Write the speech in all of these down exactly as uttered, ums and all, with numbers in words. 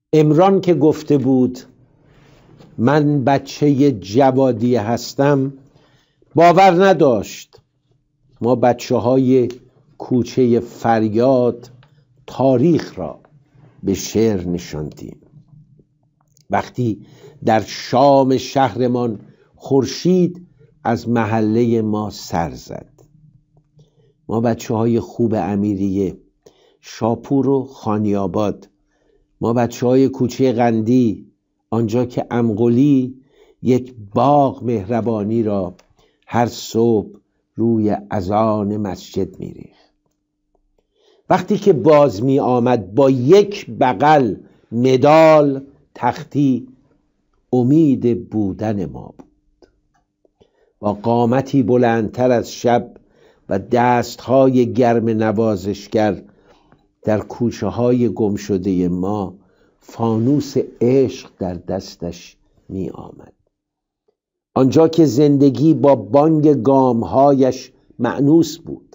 عمران که گفته بود من بچه جوادی هستم باور نداشت. ما بچه های کوچه فریاد تاریخ را به شعر نشاندیم. وقتی در شام شهرمان خورشید از محله ما سر زد. ما بچه های خوب امیریه، شاپور و خانیاباد، ما بچه های کوچه قندی، آنجا که امقلی یک باغ مهربانی را هر صبح روی اذان مسجد میریخت. وقتی که باز می آمد با یک بغل مدال تختی، امید بودن ما بود. با قامتی بلندتر از شب و دستهای گرم نوازشگر در کوچه های گم شده ما فانوس عشق در دستش می آمد. آنجا که زندگی با بانگ گامهایش مأنوس بود.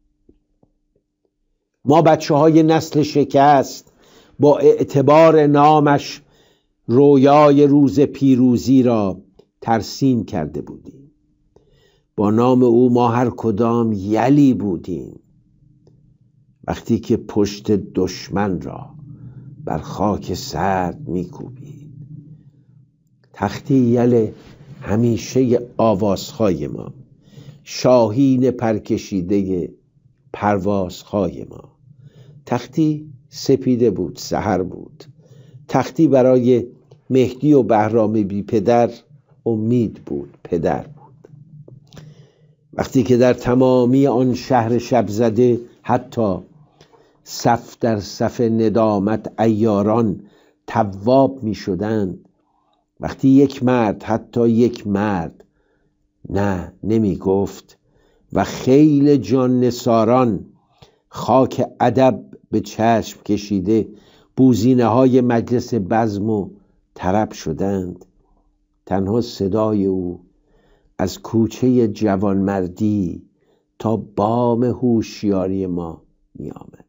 ما بچه های نسل شکست با اعتبار نامش رویای روز پیروزی را ترسیم کرده بودیم. با نام او ما هر کدام یلی بودیم. وقتی که پشت دشمن را بر خاک سرد میکوبید. تختی یل همیشه آوازهای ما، شاهین پرکشیده پروازهای ما. تختی سپیده بود، سحر بود. تختی برای مهدی و بهرام بی پدر امید بود، پدر بود. وقتی که در تمامی آن شهر شب زده حتی صف در صف ندامت عیاران تواب می شدند، وقتی یک مرد، حتی یک مرد نه نمی گفت و خیل جان نثاران خاک ادب به چشم کشیده بوزینه های مجلس بزم و طرب شدند، تنها صدای او از کوچه جوانمردی تا بام هوشیاری ما می آمد.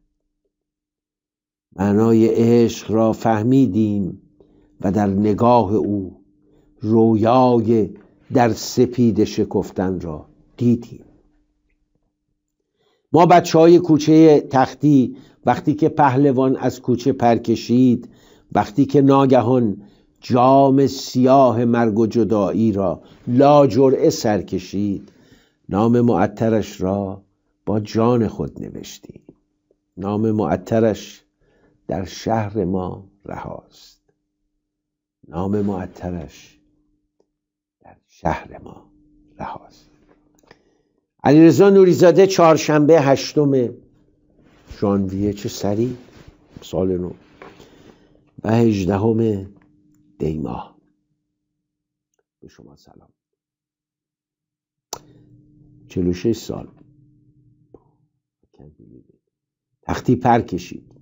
معنای عشق را فهمیدیم و در نگاه او رویای در سپید شکفتن را دیدیم. ما بچه های کوچه تختی وقتی که پهلوان از کوچه پر کشید، وقتی که ناگهان جام سیاه مرگ و جدایی را لاجرعه سر کشید، نام معطرش را با جان خود نوشتیم. نام معطرش در شهر ما رهاست. نام معطرش در شهر ما رهاست. علیرضا نوریزاده چهارشنبه هشتم ژانویه، چه سریع سال نو، و هجدهم دی ماه. به شما سلام. چهل و شش سال تختی پر کشید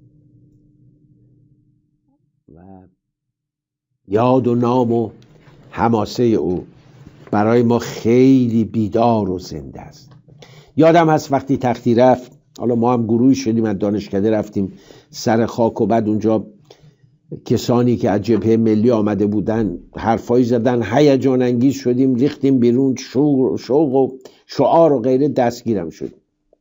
و یاد و نام و حماسه او برای ما خیلی بیدار و زنده است. یادم هست وقتی تختی رفت، حالا ما هم گروهی شدیم از دانشکده رفتیم سر خاک و بعد اونجا کسانی که از جبهه ملی آمده بودن حرفایی زدن، هیجان انگیز شدیم، ریختیم بیرون، شوق و شعار و غیره دستگیرم شد.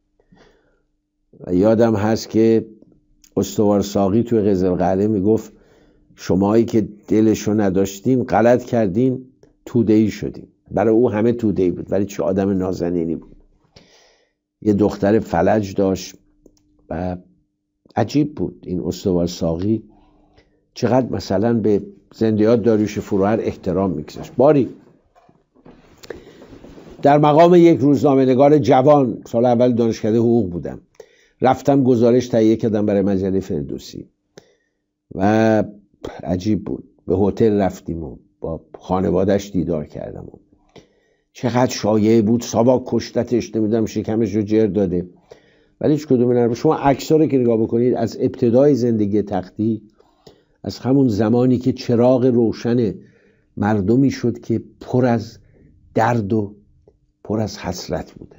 و یادم هست که استوار ساقی توی قزلقلعه میگفت شمایی که دلشو نداشتین غلط کردین، توده‌ای شدین. برای او همه توده‌ای بود، ولی چه آدم نازنینی بود. یه دختر فلج داشت و عجیب بود این استوار ساقی چقدر مثلا به زندیات داریوش فروهر احترام میگذاشت. باری در مقام یک روزنامه‌نگار جوان سال اول دانشکده حقوق بودم، رفتم گزارش تهیه کردم برای مجله فردوسی و عجیب بود. به هتل رفتیم و با خانواده‌اش دیدار کردم و چقدر شایعه بود ساواک کشتتش، نمیدونم شکمش رو جر داده، ولی هیچ کدوم نرم. شما عکس‌ها رو که نگاه بکنید از ابتدای زندگی تختی، از همون زمانی که چراغ روشن مردمی شد که پر از درد و پر از حسرت بوده.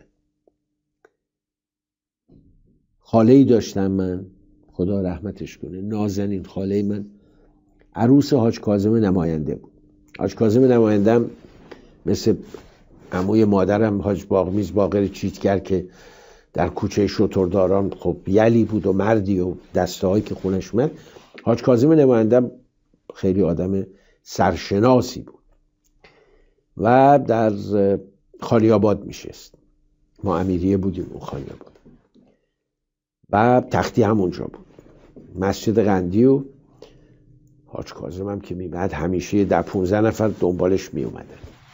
خاله‌ای داشتم من، خدا رحمتش کنه، نازنین خاله من، عروس حاج کاظم نماینده بود. حاج کاظم نماینده هم مثل عموی مادرم حاج باقمیز باقر چیتگر که در کوچه شترداران خب یلی بود و مردی و دسته هایی که خونش اومد، حاج کاظم نماینده خیلی آدم سرشناسی بود و در خالیاباد میشست. ما امیریه بودیم اون خالیاباد و تختی هم اونجا بود، مسجد قندی، و حاج کاظم هم که میمد همیشه ده پونزده نفر دنبالش میومدن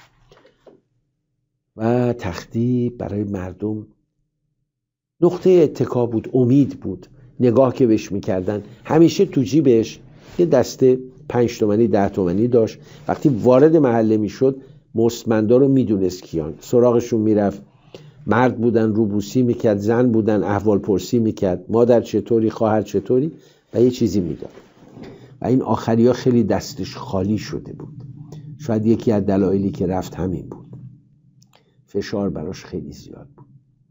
و تختی برای مردم نقطه اتکا بود، امید بود. نگاه که بهش میکردن همیشه تو جیبش یه دسته پنج تومنی ده تومنی داشت. وقتی وارد محله میشد مستمندا رو میدونست کیان، سراغشون میرفت. مرد بودن روبوسی میکرد، زن بودن احوال پرسی میکرد، مادر چطوری، خواهر چطوری، و یه چیزی میداد. و این آخری ها خیلی دستش خالی شده بود. شاید یکی از دلایلی که رفت همین بود، فشار براش خیلی زیاد بود.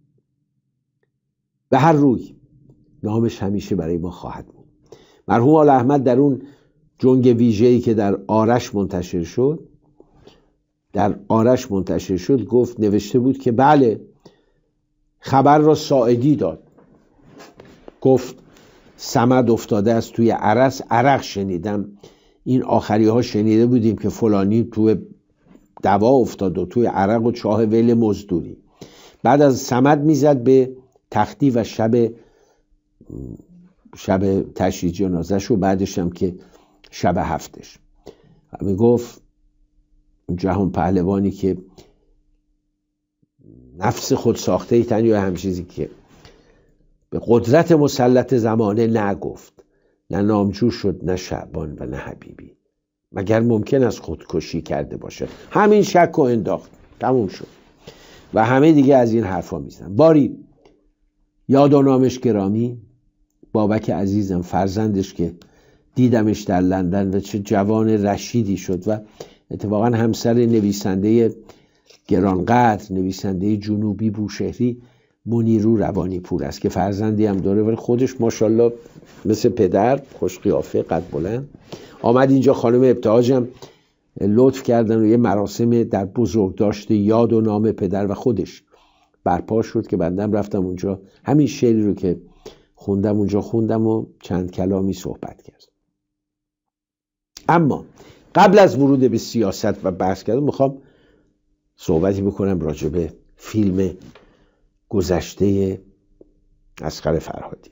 به هر روی نامش همیشه برای ما خواهد بود. مرحوم آل احمد در اون جنگ ویژه‌ای که در آرش منتشر شد در آرش منتشر شد گفت، نوشته بود که بله خبر را ساعدی داد، گفت صمد افتاده است توی عرس، عرق شنیدم، این آخری ها شنیده بودیم که فلانی توی دوا افتاد و توی عرق و چاه ویل مزدوری. بعد از صمد میزد به تختی و شب شب تشییع جنازش و بعدش هم که شب هفتش و میگفت جهان پهلوانی که نفس خود ساخته ای تن یا همچیزی که به قدرت مسلط زمانه نگفت، نه نامجو شد نه شعبان و نه حبیبی، مگر ممکن است خودکشی کرده باشه. همین شک و انداخت، تموم شد. و همه دیگه از این حرفا میزنن. باری یاد و نامش گرامی، بابک عزیزم فرزندش که دیدمش در لندن و چه جوان رشیدی شد و اتفاقا همسر نویسنده گرانقدر، نویسنده جنوبی بوشهری، منیرو روانی پور است که فرزندی هم داره ولی خودش ماشاءالله مثل پدر خوش قیافه قد بلند. آمد اینجا، خانم ابتهاج هم لطف کردن و یه مراسم در بزرگداشت یاد و نام پدر و خودش برپا شد که بندم رفتم اونجا، همین شعری رو که خوندم اونجا خوندم و چند کلامی صحبت کرد. اما قبل از ورود به سیاست و بحث کردن میخوام صحبتی بکنم راجع به فیلم گذشته اصغر فرهادی،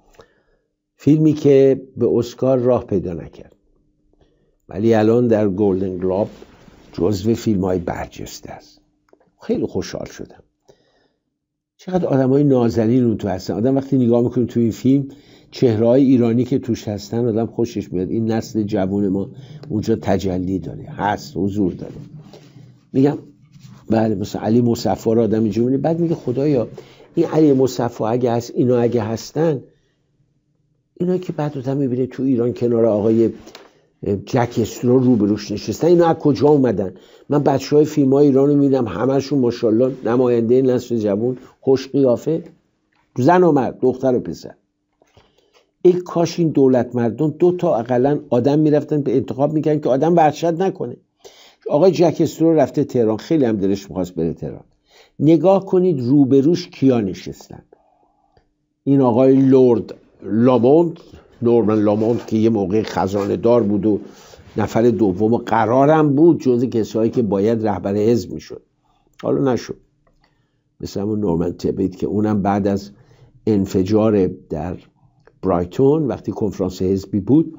فیلمی که به اسکار راه پیدا نکرد ولی الان در گلدن گلوب جزو فیلم های برجسته است. خیلی خوشحال شدم چقدر آدم های نازنین اون تو هستن. آدم وقتی نگاه میکنیم تو این فیلم چهره‌های ایرانی که توش هستن آدم خوشش میاد. این نسل جوان ما اونجا تجلی داره، هست، حضور داره. میگم بله، مثلا علی مصفا رو آدم اینجا میبینه بعد میگه خدایا این علی مصفا اگه هست، اینا اگه هستن، اینا که بعد آدم میبینه تو ایران کنار آقای جک استرو روبروش نشستن، اینا از کجا اومدن؟ من بچهای فیلم های ایران رو میبینم همشون ماشاءالله نماینده نسل جوان، خوش قیافه، زن و مرد، دختر و پسر. ای کاش این دولت مردم دو تا اقلا آدم میرفتن به انتخاب میکنن که آدم وحشت نکنه. آقای جک استرو رفته تهران، خیلی هم دلش می‌خواست بره تهران. نگاه کنید روبروش کیا نشستن. این آقای لورد لامونت، نورمن لامونت که یه موقع خزانه دار بود و نفر دوم قرارم بود جزو کسایی که باید رهبر حزب میشد، حالا نشد. مثل همون نورمن تبیت که اونم بعد از انفجار در برایتون وقتی کنفرانس حزبی بود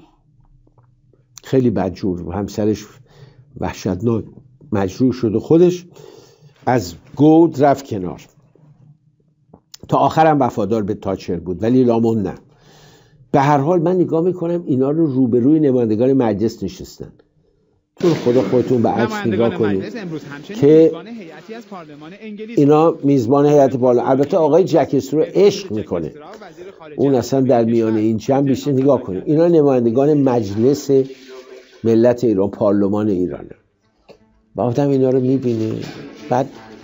خیلی بدجور و همسرش وحشتناک مجروح شد و خودش از گود رفت کنار. تا آخرم وفادار به تاچر بود ولی لامون نه. به هر حال من نگاه میکنم اینا رو روبروی نمایندگان مجلس نشستن. تو خدا خودتون به عکس نگاه کنید که اینا میزبان هیئت پارلمان، البته آقای جک استرو عشق میکنه اون اصلا در میان این جمع بیشتر. نگاه کنید اینا نمایندگان مجلس ملت ایران، پارلمان ایرانه. با آدم اینا رو میبینه، بعد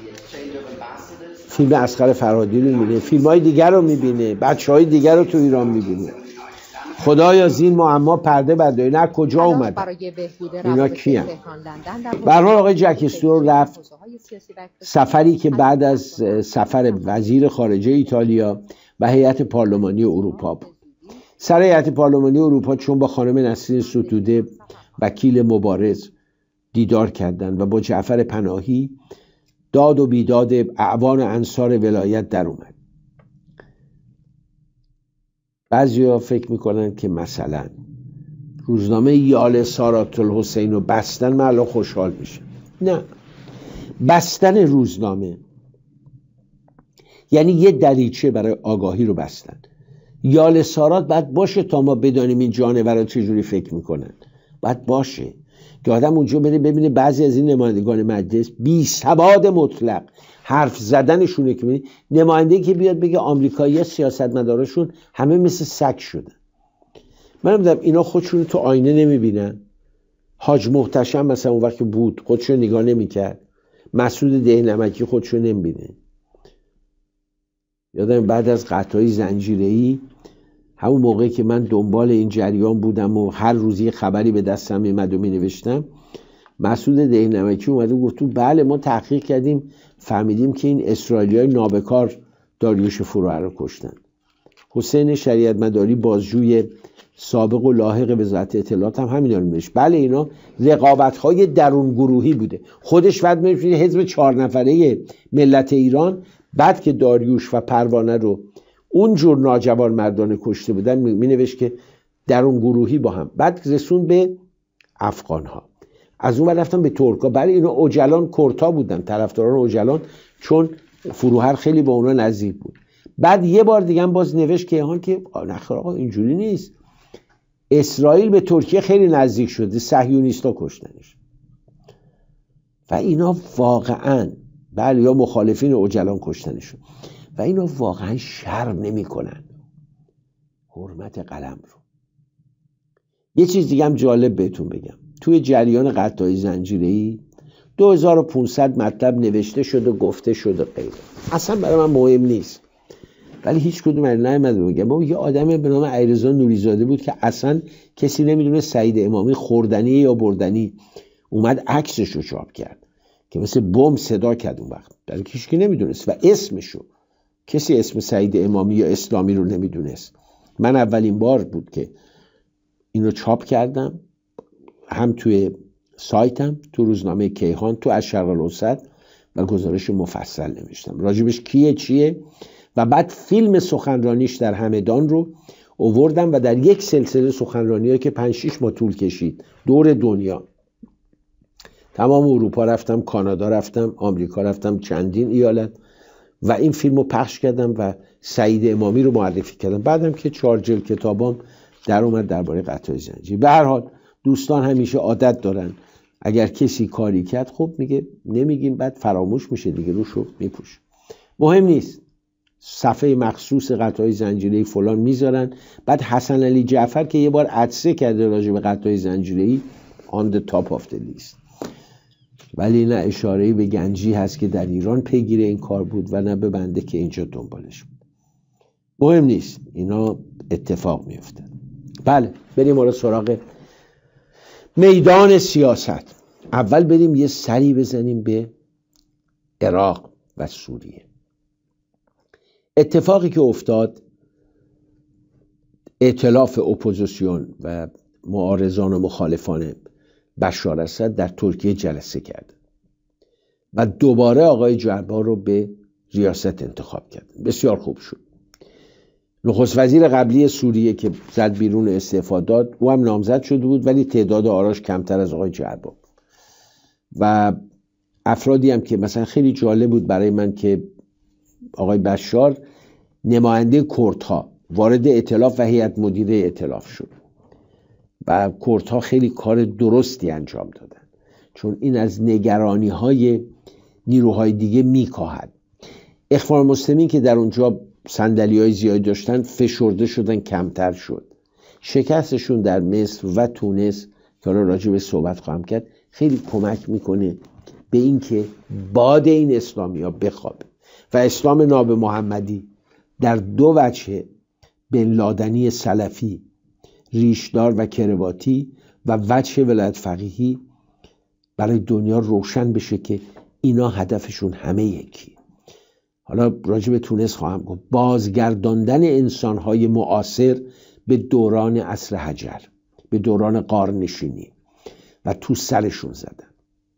فیلم اصغر فرهادی رو میبینه، فیلم های دیگر رو میبینه، بچه های دیگر رو تو ایران میبینه. خدایا زین معما پرده برداری. نه کجا اومد اینا کیه؟ به هر حال آقای جک استیوارت رفت سفری که بعد از سفر وزیر خارجه ایتالیا و هیئت پارلمانی اروپا بود. سر هیئت پارلمانی اروپا چون با خانم نسرین ستوده وکیل مبارز دیدار کردند و با جعفر پناهی داد و بیداد اعوان انصار ولایت در اومد. بعضیا فکر میکنن که مثلا روزنامه یال سارات الحسین رو بستن من الان خوشحال میشه. نه، بستن روزنامه یعنی یه دریچه برای آگاهی رو بستن. یال سارات باید باشه تا ما بدانیم این جانورا چجوری فکر میکنن. باید باشه که آدم اونجا بره ببینه بعضی از این نمایندگان مجلس بی سواد مطلق حرف زدنشونه که ببینی نماینده‌ای که بیاد بگه آمریکایی‌ها سیاستمداراشون همه مثل سگ شدن. من میگم اینا خودشون تو آینه نمیبینن. حاج محتشم مثلا اون وقت بود خودشو نگاه نمیکرد. مسعود دهنمکی خودشو نمیبینه. یادم بعد از قطعای زنجیره‌ای همون موقعی که من دنبال این جریان بودم و هر روزی خبری به دستم میمد و مینوشتم، مسعود دهنمکی اومده و گفت بله ما تحقیق کردیم فهمیدیم که این اسرائیلی‌های نابکار داریوش فروهر رو کشتن. حسین شریعت مداری بازجوی سابق و لاحق وزارت اطلاعات هم همین رو میشه. بله اینا رقابت‌های درون گروهی بوده. خودش بعد میشه حزب چهار نفره ملت ایران بعد که داریوش و پروانه رو اونجور ناجوان مردانه کشته بودن می نوشت که درون گروهی با هم. بعد رسون به افغان‌ها، از اون رفتن به ترکا. بله اینا اوجلان کرتا بودن، طرفداران اوجلان، چون فروهر خیلی با اونا نزدیک بود. بعد یه بار دیگه هم باز نوشت که هان که نخیر آقا اینجوری نیست، اسرائیل به ترکیه خیلی نزدیک شده، صهیونیستا کشتنش. و اینا واقعا بله یا مخالفین اوجلان کشتنشون و اینا واقعا شرم نمی کنن حرمت قلم رو. یه چیز دیگه هم جالب بهتون بگم، توی جریان قطعای زنجیره‌ای دو هزار و پانصد مطلب نوشته شده گفته شده غیره، اصلا برای من مهم نیست، ولی هیچ کدوم من نیامد بگم. ما یه آدمی به نام علیرضا نوری‌زاده بود که اصلا کسی نمیدونه سعید امامی خوردنی یا بردنی، اومد عکسش رو چاپ کرد که مثل بمب صدا کرد اون وقت، در کسی که نمیدونست و اسمشو کسی اسم سعید امامی یا اسلامی رو نمیدونست. من اولین بار بود که اینو چاپ کردم، هم توی سایتم، تو روزنامه کیهان، تو الشرق الاوسط، و گزارش مفصل نوشتم راجبش کیه چیه، و بعد فیلم سخنرانیش در همدان رو آوردم و در یک سلسله سخنرانی‌ها که پنج شش ماه طول کشید دور دنیا، تمام اروپا رفتم، کانادا رفتم، آمریکا رفتم، چندین ایالت، و این فیلم رو پخش کردم و سعید امامی رو معرفی کردم. بعدم که چهار جلد کتابام در اومد درباره قطعای زنجیر. به هر حال دوستان همیشه عادت دارن اگر کسی کاری کرد خب میگه نمیگیم، بعد فراموش میشه دیگه، روشو میپوش. مهم نیست، صفحه مخصوص قطعای زنجیره‌ای فلان میذارن. بعد حسن علی جعفر که یه بار عطسه کرده راجع به قطعای زنجیره‌ای on the top of the list، ولی نه اشاره‌ای به گنجی هست که در ایران پیگیر این کار بود و نه به بنده که اینجا دنبالش بود. مهم نیست، اینا اتفاق میفته. بله بریم حالا سراغ میدان سیاست. اول بریم یه سری بزنیم به عراق و سوریه. اتفاقی که افتاد، ائتلاف اپوزیسیون و معارضان و مخالفان بشار اسد در ترکیه جلسه کرد و دوباره آقای جربا رو به ریاست انتخاب کرد. بسیار خوب شد. نخست وزیر قبلی سوریه که زد بیرون استعفا داد، او هم نامزد شده بود ولی تعداد آراش کمتر از آقای جربا. و افرادی هم که مثلا خیلی جالب بود برای من که آقای بشار نماینده کردها وارد ائتلاف و هیئت مدیره ائتلاف شد و کردها خیلی کار درستی انجام دادن، چون این از نگرانی های نیروهای دیگه میکاهد. اخوان المسلمین که در اونجا صندلی های زیادی داشتن فشرده شدن، کمتر شد. شکستشون در مصر و تونس که حالا راجع به صحبت خواهم کرد خیلی کمک میکنه به این که باد این اسلامی ها بخوابه و اسلام ناب محمدی در دو وجه، بن لادنی سلفی ریشدار و کرواتی و وجه ولایت فقیهی برای دنیا روشن بشه که اینا هدفشون همه یکی. حالا راجع به تونس خواهم گفت. بازگرداندن انسانهای معاصر به دوران عصر حجر، به دوران غارنشینی و تو سرشون زدن.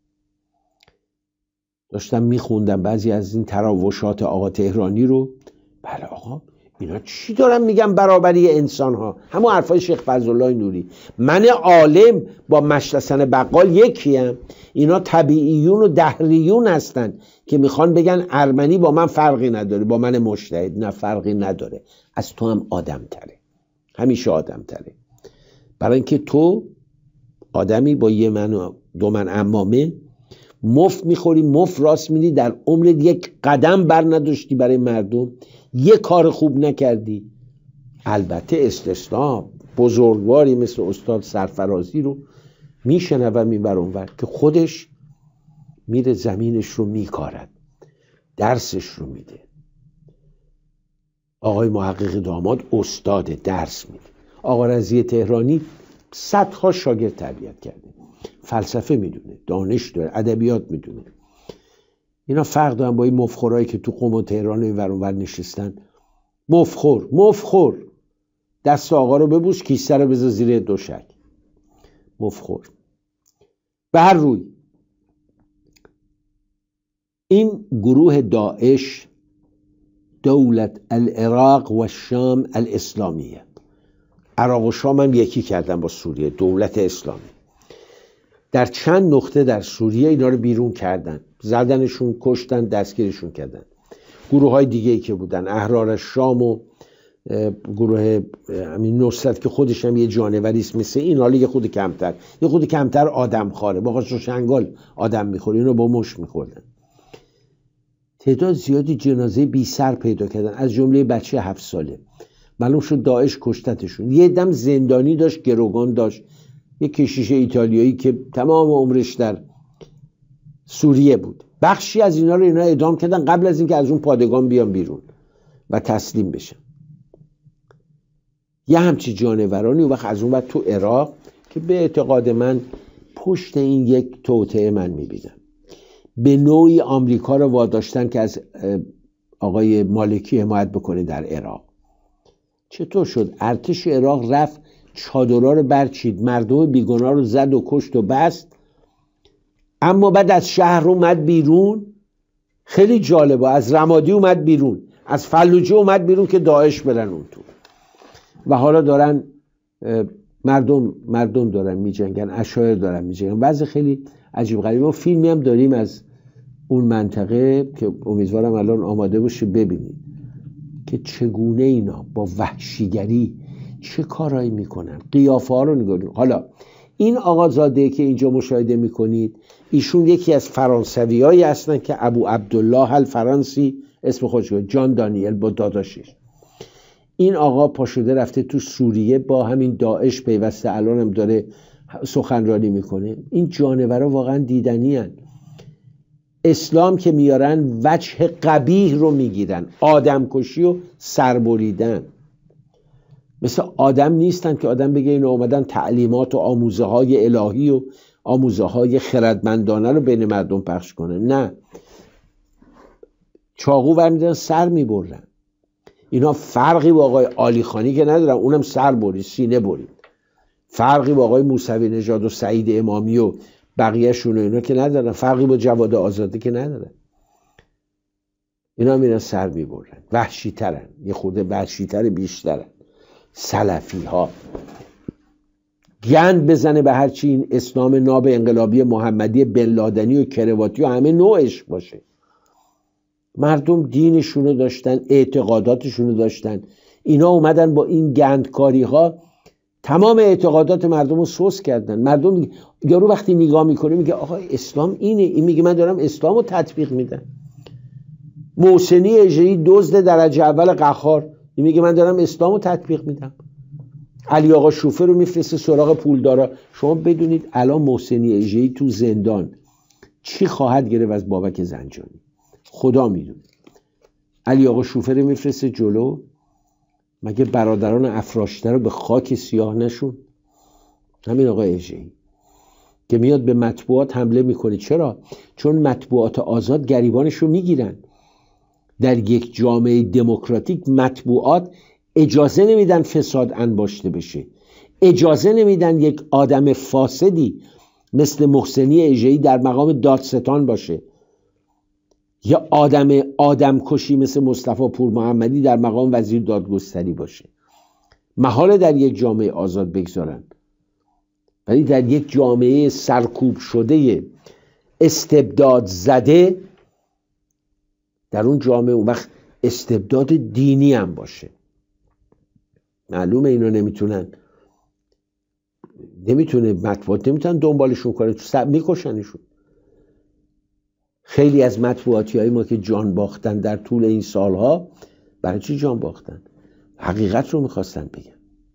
داشتم میخوندم بعضی از این تراوشات آقا تهرانی رو. بله آقا اینا چی دارن میگن برابری انسان ها؟ همون حرفای شیخ فضلالله نوری. من عالم با مشلسن بقال یکیم، اینا طبیعیون و دهریون هستن که میخوان بگن ارمنی با من فرقی نداره، با من مجتهد. نه فرقی نداره، از تو هم آدم تره، همیشه آدم تره. برای اینکه تو آدمی با یه من و دو من عمامه مفت میخوری، مفت راست میدی، در عمرت یک قدم بر نداشتی برای مردم، یک کار خوب نکردی. البته استثناء بزرگواری مثل استاد سرفرازی رو میشنوم این بر اون ور که خودش میره زمینش رو میکارد، درسش رو میده. آقای محقق داماد استاد درس میده. آقا رضی تهرانی صدها شاگرد تربیت کرده، فلسفه میدونه، دانش داره، ادبیات میدونه. اینا فرق دارن با این مفخورایی که تو قم و تهران و ور ور نشستن. مفخور مفخور دست آقا رو ببوس، کیسه رو بذار زیر دوشک. مفخور. به هر روی این گروه داعش دولت العراق و شام الاسلامیه، عراق و شام هم یکی کردن با سوریه، دولت اسلامی. در چند نقطه در سوریه اینا رو بیرون کردن، زدنشون، کشتن، دستگیرشون کردن. گروه های دیگه ای که بودن، احرار شام و گروه همین نصرت که خودش هم یه جانوری است مثل این، حالا یه خود کمتر، یه خود کمتر آدم خاره، با قاچ و چنگال آدم میخوره، اینو با مشت میخوردن. تعداد زیادی جنازه بی سر پیدا کردن، از جمله بچه هفت ساله. معلوم شد داعش کشتتشون. یه دم زندانی داشت، گروگان داشت، یه کشیش ایتالیایی که تمام عمرش در سوریه بود. بخشی از اینا رو اینا اعدام کردن قبل از اینکه از اون پادگان بیان بیرون و تسلیم بشن. یه همچی جانورانی. و وقت از اون بعد تو عراق که به اعتقاد من پشت این یک توطئه من میبینم، به نوعی آمریکا رو واداشتن که از آقای مالکی حمایت بکنه در عراق. چطور شد؟ ارتش عراق رفت چادرها رو برچید، مردم بیگناه رو زد و کشت و بست، اما بعد از شهر اومد بیرون. خیلی جالبه، از رمادی اومد بیرون، از فلوجه اومد بیرون که داعش برن اون تو. و حالا دارن مردم مردم دارن میجنگن، عشایر دارن میجنگن. بعضی خیلی عجیب غریبه. ما فیلمی هم داریم از اون منطقه که امیدوارم الان آماده باشه ببینید که چگونه اینا با وحشیگری چه کارایی میکنن. قیافه ها رو نگاه. حالا این آقازاده که اینجا مشاهده میکنید، ایشون یکی از فرانسویایی هستن که ابو عبدالله الفرانسی اسم خودش، جان دانیل با داداشش. این آقا پاشده رفته تو سوریه با همین داعش پیوسته، الان هم داره سخنرانی میکنه. این جانورا واقعا دیدنی هن. اسلام که میارن وجه قبیح رو میگیرن، آدم کشی و سربریدن. مثل آدم نیستن که آدم بگه اینا اومدن تعلیمات و آموزه های الهی و آموزه های خردمندانه رو بین مردم پخش کنن. نه، چاقو برمیدن سر میبرن. اینا فرقی با آقای عالی خانی که ندارن، اونم سر برید، سینه برید. فرقی با آقای موسوی نژاد و سعید امامی و بقیه شون و اینا که ندارن. فرقی با جواد آزاده که ندارن. اینا میرن سر میبرن. وحشی ترن، یه خورده وحشی تر بیشترن. سلفی ها گند بزنه به هرچی این اسلام ناب انقلابی محمدی بن لادنی و کرواتی و همه نوعش باشه. مردم دینشونو داشتن، اعتقاداتشونو داشتن. اینا اومدن با این گندکاری ها تمام اعتقادات مردم رو سوس کردن. مردم یارو وقتی نگاه میکنه میگه آقا اسلام اینه، این میگه من دارم اسلام رو تطبیق میدم. محسنی اژه‌ای دزد درجه اول قهار، این میگه من دارم اسلام رو تطبیق میدم. علی آقا شوفه رو میفرسته سراغ پولدارا. شما بدونید الان محسنی اژه‌ای تو زندان چی خواهد گرفت از بابک زنجانی؟ خدا میدونه. علی آقا شوفه رو میفرسته جلو، مگه برادران افراشته رو به خاک سیاه نشون؟ همین آقای اژه‌ای که میاد به مطبوعات حمله میکنه. چرا؟ چون مطبوعات آزاد گریبانش رو میگیرن. در یک جامعه دموکراتیک مطبوعات اجازه نمیدن فساد انباشته بشه، اجازه نمیدن یک آدم فاسدی مثل محسنی اژه‌ای در مقام دادستان باشه، یا آدم آدم کشی مثل مصطفی پور محمدی در مقام وزیر دادگستری باشه. محاله در یک جامعه آزاد بگذارن، ولی در یک جامعه سرکوب شده استبداد زده، در اون جامعه اون وقت استبداد دینی هم باشه. معلومه اینا نمیتونن نمیتونه مطبوعات نمیتونن دنبالشون کنه، تو میکشنشون. خیلی از مطبوعاتی های ما که جان باختن در طول این سالها، برای چی جان باختن؟ حقیقت رو میخواستن بگن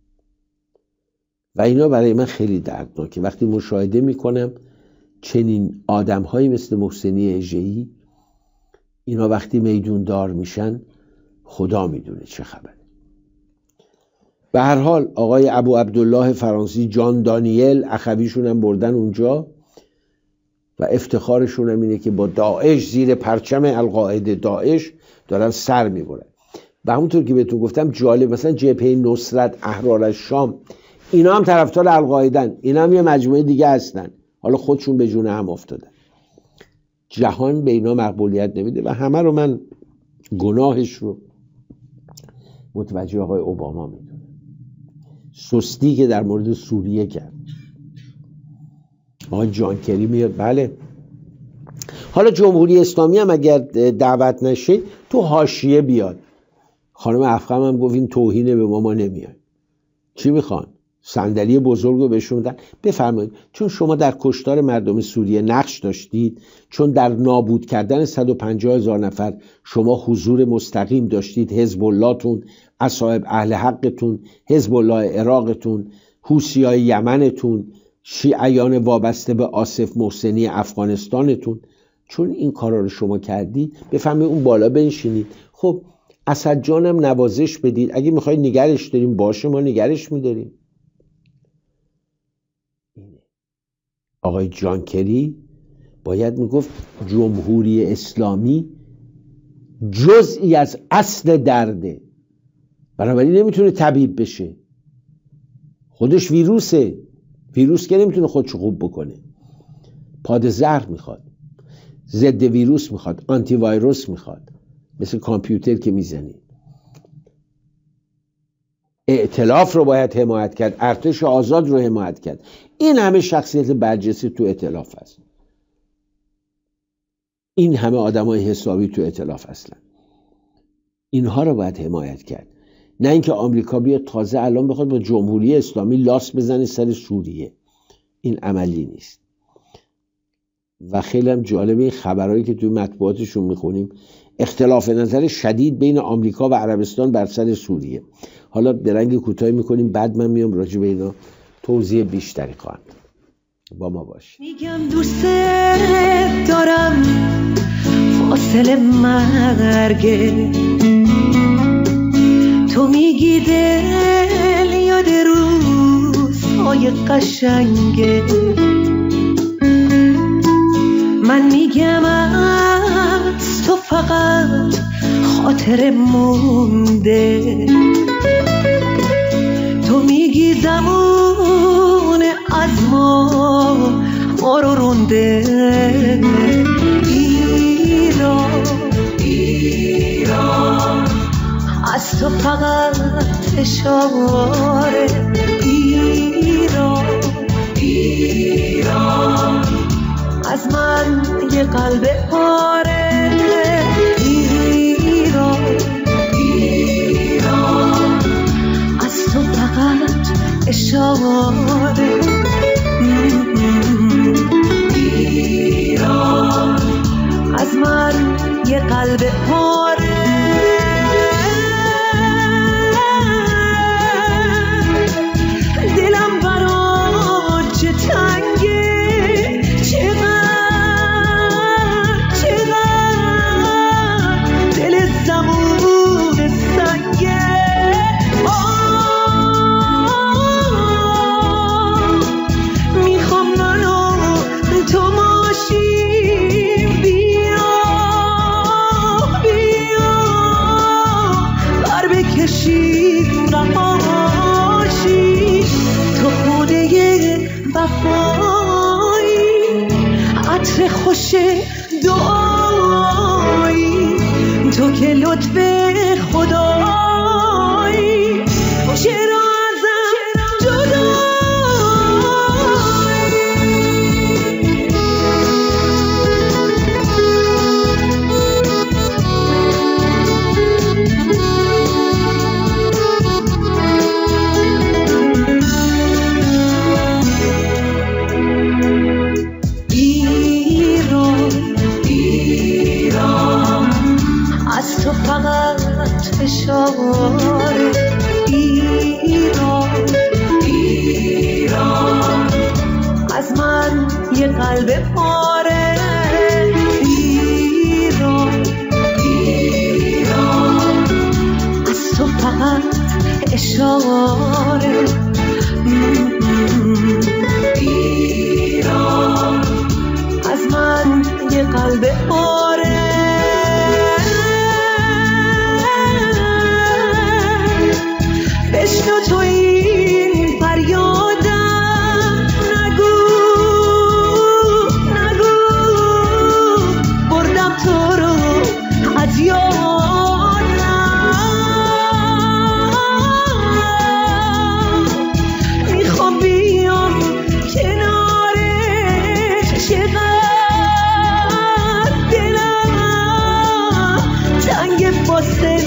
و اینا برای من خیلی دردناکه. وقتی مشاهده میکنم چنین آدم هایی مثل محسنی اژه‌ای، اینا وقتی میدون دار میشن خدا میدونه چه خبره. به هر حال آقای ابو عبدالله فرانسی، جان دانیل اخویشون هم بردن اونجا و افتخارشون هم اینه که با داعش، زیر پرچم القاعده داعش دارن سر میبرن. و همونطور که بهتون گفتم جالب، مثلا جبهه نصرت احرار الشام، اینا هم طرفدار القاعدن، اینا هم یه مجموعه دیگه هستن، حالا خودشون به جون هم افتادن. جهان به اینا مقبولیت نمیده و همه رو من گناهش رو متوجه آقای اوباما میدونم. سستی که در مورد سوریه کرد. آقای جان کری میاد، بله حالا جمهوری اسلامی هم اگر دعوت نشه تو حاشیه بیاد. خانم افخم هم گفت این توهینه به ما، ما نمیایم. چی میخوان؟ صندلی بزرگ رو بهشون دادن. بفرمایید، چون شما در کشتار مردم سوریه نقش داشتید، چون در نابود کردن صد و پنجاه هزار نفر شما حضور مستقیم داشتید، حزب اللهتون، اصحاب اهل حقتون، حزب الله عراقتون، حوثیای یمنتون، شیعیان وابسته به آصف محسنی افغانستانتون، چون این کارا رو شما کردید، بفهمید اون بالا بنشینید. خب اسد جانم نوازش بدید، اگه میخواید نگرش داریم باشه، ما نگرش میداریم. آقای جان کری باید میگفت جمهوری اسلامی جزئی از اصل درده، بنابراین نمیتونه طبیب بشه، خودش ویروسه، ویروس که نمیتونه خودشو خوب بکنه، پاد زهر میخواد، ضد ویروس میخواد، آنتی ویروس میخواد، مثل کامپیوتر که میزنی. ائتلاف رو باید حمایت کرد، ارتش آزاد رو حمایت کرد. این همه شخصیت برجسته تو ائتلاف هست، این همه آدمای حسابی تو ائتلاف هستن، اینها رو باید حمایت کرد. نه اینکه آمریکا بیاد تازه الان بخواد با جمهوری اسلامی لاس بزنه سر سوریه. این عملی نیست. و خیلی هم جالبه این خبرهایی که توی مطبوعاتشون میخونیم، اختلاف نظر شدید بین آمریکا و عربستان بر سر سوریه. حالا درنگ کوتاهی میکنیم، بعد من میام راجع به اینا توضیح بیشتری خواهم. با ما باش. میگم دوست دارم، فاصله مرگه، تو میگی دل یاد روزهای قشنگه، من میگم از تو فقط خاطر مونده، تو میگی زمان از ما ما رو رونده. ایران ایران از تو فقط اشاره، ایران ایران از من یه قلب پاره، ایران ایران از تو فقط اشاره، ایران از من یه قلب پاره. دلم برات چه تنگه، چقدر چقدر دل زمون سنگه، که لطف خدایی چرا ازم جدایی تو فقط اشاره ایران ایران از من یه قلب پاره ایران ایران از تو فقط اشاره ایران از من یه قلب پاره بشنو تو این فریادم نگو نگو بردم تو رو از یادم میخوام بیام کنارش چقدر دلم تنگ فاصل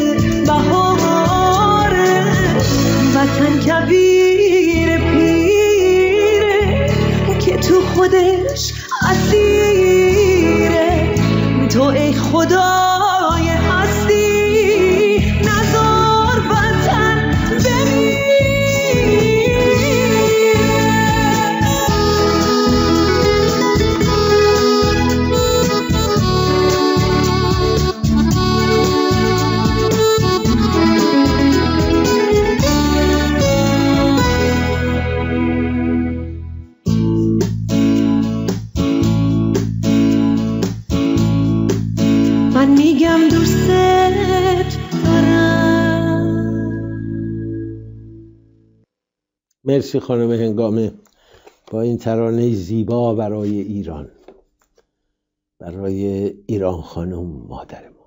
بهاره وطن کبیر پیره که تو خودش اسیره تو ای خدای هستی نذار وطن من میگم دوست دارم. مرسی خانم هنگامه با این ترانه زیبا برای ایران، برای ایران خانم مادر ما.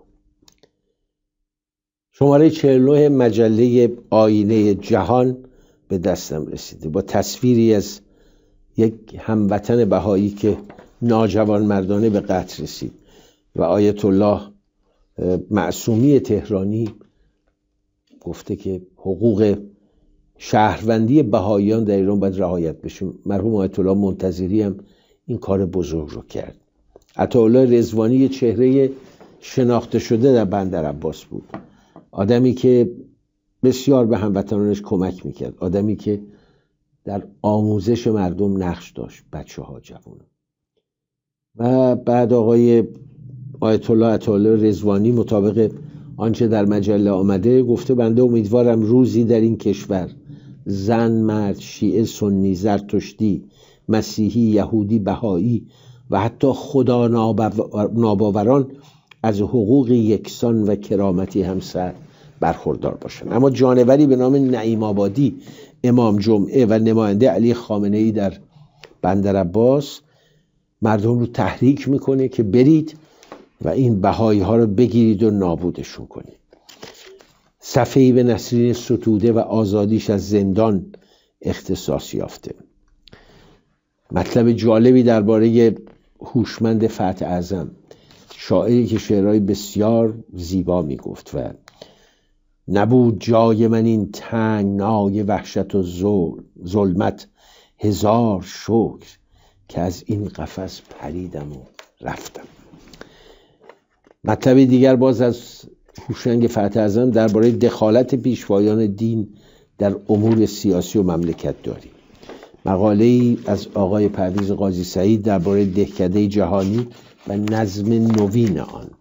شماره چهل و نه مجله آینه جهان به دستم رسیده با تصویری از یک هموطن بهایی که ناجوان مردانه به قتل رسید و آیت الله معصومی تهرانی گفته که حقوق شهروندی بهاییان در ایران باید رعایت بشه. مرحوم آیت الله منتظری هم این کار بزرگ رو کرد. عطاالله رضوانی چهره شناخته شده در بندر عباس بود، آدمی که بسیار به هموطنانش کمک میکرد، آدمی که در آموزش مردم نقش داشت، بچه ها، جوان. و بعد آقای آیت الله عطاالله رضوانی مطابق آنچه در مجله آمده گفته بنده امیدوارم روزی در این کشور زن، مرد، شیعه، سنی، زرتشتی، مسیحی، یهودی، بهایی و حتی خدا ناباوران از حقوق یکسان و کرامتی همسر برخوردار باشند. اما جانوری به نام نعیم آبادی، امام جمعه و نماینده علی خامنه‌ای در بندر عباس مردم رو تحریک میکنه که برید و این بهایی ها رو بگیرید و نابودشون کنید. صفحه‌ای به نسرین ستوده و آزادیش از زندان اختصاص یافته. مطلب جالبی درباره هوشمند فتح اعظم، شاعری که شعرهای بسیار زیبا میگفت و نبود جای من این تنگنای وحشت و ظلمت، هزار شکر که از این قفس پریدم و رفتم. مطلب دیگر باز از هوشنگ فتح اعظم درباره دخالت پیشوایان دین در امور سیاسی و مملکت داری. مقاله‌ای از آقای پرویز قاضی سعید درباره دهکده جهانی و نظم نوین آن.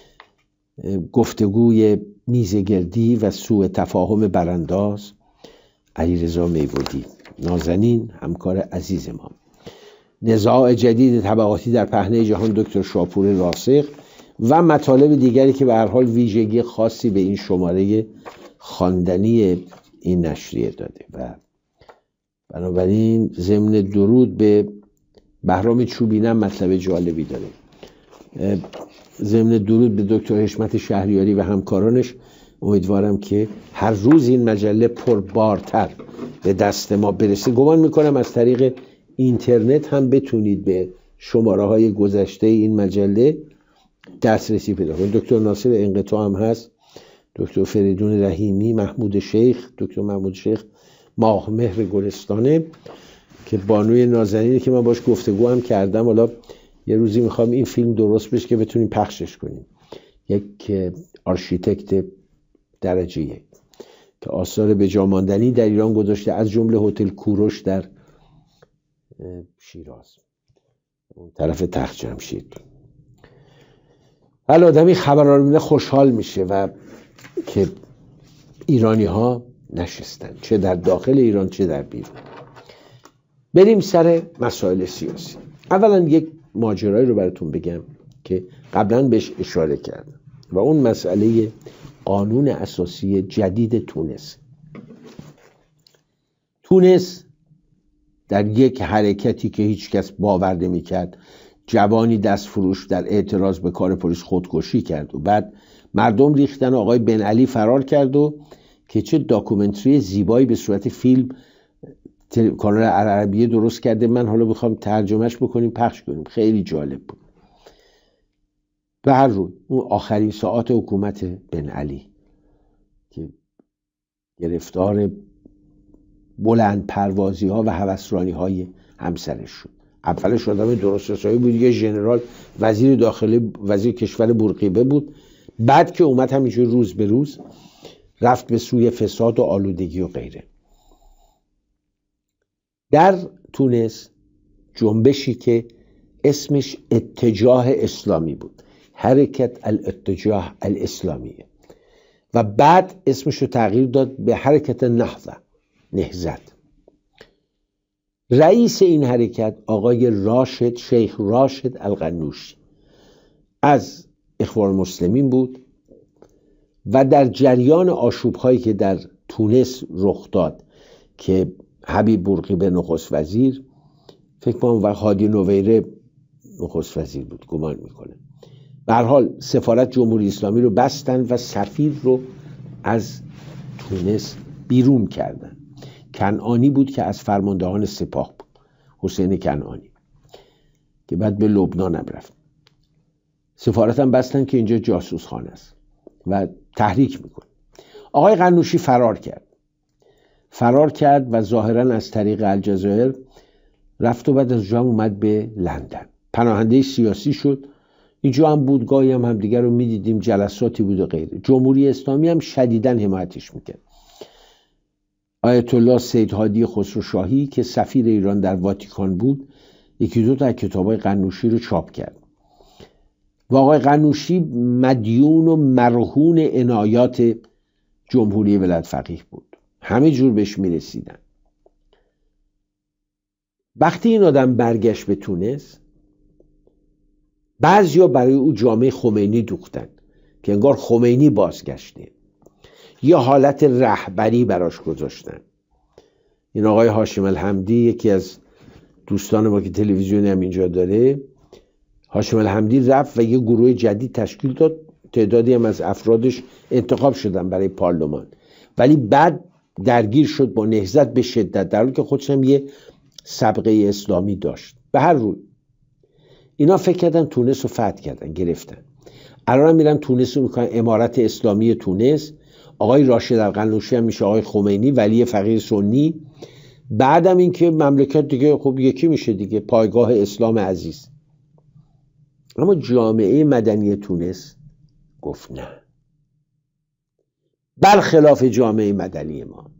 گفتگوی میزگردی و سوء تفاهم برانداز علیرضا میبودی، نازنین همکار عزیز ما. نزاع جدید طبقاتی در پهنه جهان دکتر شاپور راسخ و مطالب دیگری که به هر حال ویژگی خاصی به این شماره خواندنی این نشریه داده. و بنابراین ضمن درود به بهرام چوبینم مطلب جالبی داره. ضمن درود به دکتر حشمت شهریاری و همکارانش، امیدوارم که هر روز این مجله پربارتر به دست ما برسه. گمان میکنم از طریق اینترنت هم بتونید به شماره های گذشته این مجله دسترسی پیدا کنید. دکتر ناصر انقطاع هم هست، دکتر فریدون رحیمی، محمود شیخ، دکتر محمود شیخ ماه مهر گلستانه که بانوی نازنینه که من باش گفتگو هم کردم. حالا یه روزی میخوام این فیلم درست بشه که بتونیم پخشش کنیم. یک آرشیتکت درجه یک که آثار به جا ماندنی در ایران گذاشته، از جمله هتل کوروش در شیراز اون طرف تخت جمشید. حالا آدمی خبرها رو میده خوشحال میشه و که ایرانی ها نشستن، چه در داخل ایران چه در بیرون. بریم سر مسائل سیاسی. اولا یک ماجرایی رو براتون بگم که قبلا بهش اشاره کردم و اون مسئله قانون اساسی جدید تونس. تونس در یک حرکتی که هیچ کس باور نمی‌کرد، جوانی دست فروش در اعتراض به کار پلیس خودکشی کرد و بعد مردم ریختن، آقای بن علی فرار کرد و که چه داکومنتری زیبایی به صورت فیلم کانال عربیه درست کرده. من حالا میخوام ترجمهش بکنیم پخش کنیم، خیلی جالب بود. به هر روی اون آخرین ساعات حکومت بن علی که گرفتار بلند پروازی ها و هوسرانی های همسرش شد. اولش آدم درست حسابی بود، یه ژنرال وزیر داخلی وزیر کشور بورقیبه بود، بعد که اومد همینجور روز به روز رفت به سوی فساد و آلودگی و غیره. در تونس جنبشی که اسمش اتجاه اسلامی بود، حرکت الاتجاه الاسلامیه، و بعد اسمش رو تغییر داد به حرکت نهضه، نهضت. رئیس این حرکت آقای راشد، شیخ راشد القنوشی از اخوان المسلمین بود و در جریان آشوب‌هایی که در تونس رخ داد که حبیب بورقیبه نخست وزیر، فکر کنم و هادی نویره نخست وزیر بود گمان میکنه، به هر حال سفارت جمهوری اسلامی رو بستن و سفیر رو از تونس بیرون کردن. کنعانی بود که از فرماندهان سپاه بود، حسین کنعانی، که بعد به لبنان هم رفت. سفارت هم بستن که اینجا جاسوس خانه است و تحریک میکنه. آقای قنوشی فرار کرد فرار کرد و ظاهرا از طریق الجزایر رفت و بعد از جام اومد به لندن، پناهنده سیاسی شد. اینجا هم بود، گاهی هم همدیگر رو میدیدیم، جلساتی بود و غیره. جمهوری اسلامی هم شدیداً حمایتش میکرد. آیت الله سید هادی خسروشاهی که سفیر ایران در واتیکان بود، یکی دو تا کتابای قنوشی رو چاپ کرد و آقای قنوشی مدیون و مرهون عنایات جمهوری ولایت فقیه بود، همه جور بهش میرسیدن. وقتی این آدم برگشت به تونس، بعضیا برای او جامعه خمینی دوختن که انگار خمینی بازگشته، یا حالت رهبری براش گذاشتن. این آقای هاشم الحمدی، یکی از دوستان ما که تلویزیونی هم اینجا داره، هاشم الحمدی رفت و یه گروه جدید تشکیل داد، تعدادی هم از افرادش انتخاب شدن برای پارلمان، ولی بعد درگیر شد با نهضت به شدت، در حالی که خودش هم یه سابقه اسلامی داشت. به هر روی اینا فکر کردن تونس رو فتح کردن، گرفتن. الان میرن تونس رو میکنن امارت اسلامی تونس. آقای راشد القنوشی هم میشه آقای خمینی، ولی فقیه سنی. بعدم این که مملکت دیگه خب یکی میشه دیگه، پایگاه اسلام عزیز. اما جامعه مدنی تونس گفت نه، برخلاف جامعه مدنی ما.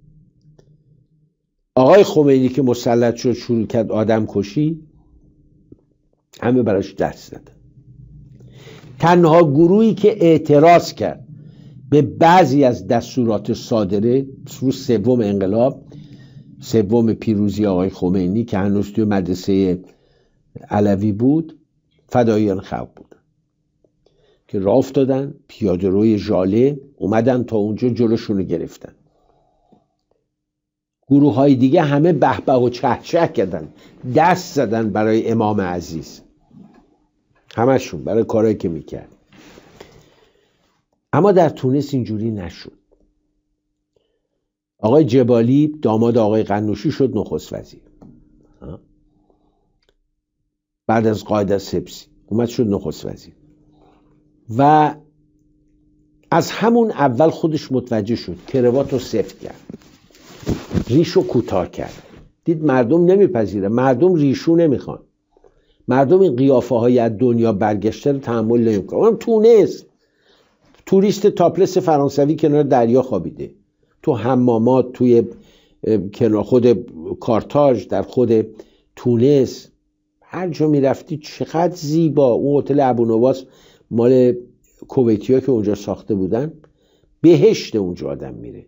آقای خمینی که مسلط شد شروع کرد آدم کشی، همه براش دست زدن. تنها گروهی که اعتراض کرد به بعضی از دستورات صادره رو سوم انقلاب، سوم پیروزی آقای خمینی که هنوز توی مدرسه علوی بود، فداییان خلق بودن که راه افتادن، پیاده روی ژاله اومدن تا اونجا جلوشونو گرفتن. گروه های دیگه همه بهبه و چهچه کردن، دست زدن برای امام عزیز. همشون برای کارهایی که میکرد. اما در تونس اینجوری نشد. آقای جبالی داماد آقای قنوشی شد نخست وزیر، بعد از قائد السبسی اومد شد نخست وزیر و از همون اول خودش متوجه شد کراوات رو سفت کرد، ریشو کوتاه کرد. دید مردم نمیپذیره، مردم ریشو نمیخوان، مردم این قیافه های از دنیا برگشته رو تحمل نمیکنن. اونم تونس، توریست تاپلس فرانسوی کنار دریا خوابیده، تو حمامات، توی کنار خود کارتاژ، در خود تونس، هر جا میرفتی چقدر زیبا. اون هتل ابونواس مال کویتیا که اونجا ساخته بودن، بهشت اونجا آدم میره.